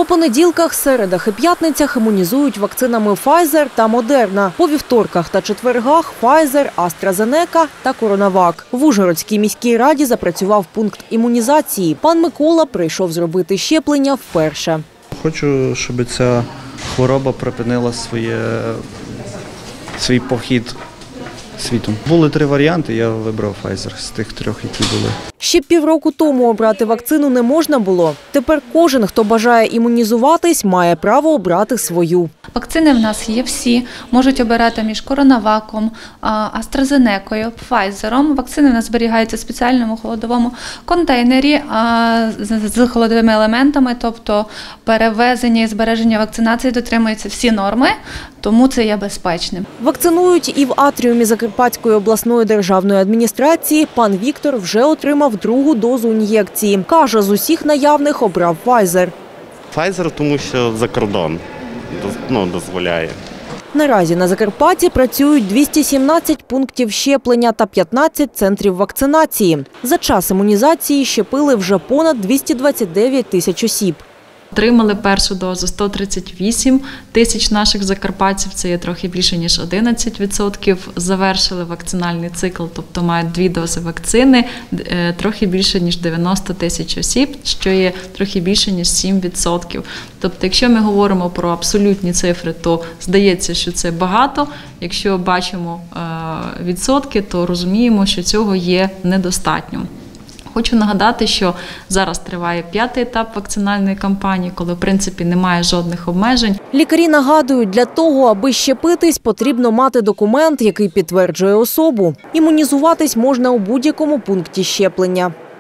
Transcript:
По понеділках, середах і п'ятницях імунізують вакцинами Pfizer та Moderna. По вівторках та четвергах – Pfizer, AstraZeneca та CoronaVac. В Ужгородській міській раді запрацював пункт імунізації. Пан Микола прийшов зробити щеплення вперше. Хочу, щоб ця хвороба припинила свій похід світом. Були 3 варіанти, я вибрав Pfizer з тих 3, які були. Ще півроку тому обрати вакцину не можна було. Тепер кожен, хто бажає імунізуватись, має право обрати свою. Вакцини в нас є всі. Можуть обирати між CoronaVac, AstraZeneca, Pfizer. Вакцини в нас зберігаються в спеціальному холодовому контейнері з холодовими елементами, тобто перевезення і збереження вакцинації дотримуються всі норми, тому це є безпечним. Вакцинують і в атріумі Закарпатської обласної державної адміністрації. Пан Віктор вже отримав 2-гу дозу ін'єкції. Каже, з усіх наявних обрав Pfizer. Pfizer, тому що за кордон дозволяє. Наразі на Закарпатті працюють 217 пунктів щеплення та 15 центрів вакцинації. За час імунізації щепили вже понад 229 тисяч осіб. Отримали першу дозу 138 тисяч наших закарпатців, це є трохи більше, ніж 11%. Завершили вакцинальний цикл, тобто мають 2 дози вакцини, трохи більше, ніж 90 тисяч осіб, що є трохи більше, ніж 7%. Тобто, якщо ми говоримо про абсолютні цифри, то здається, що це багато. Якщо бачимо відсотки, то розуміємо, що цього є недостатньо. Хочу нагадати, що зараз триває 5-й етап вакцинальної кампанії, коли, в принципі, немає жодних обмежень. Лікарі нагадують, для того, аби щепитись, потрібно мати документ, який підтверджує особу. Імунізуватись можна у будь-якому пункті щеплення.